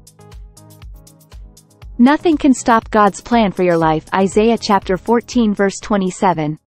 Nothing can stop God's plan for your life. Isaiah chapter 14 verse 27.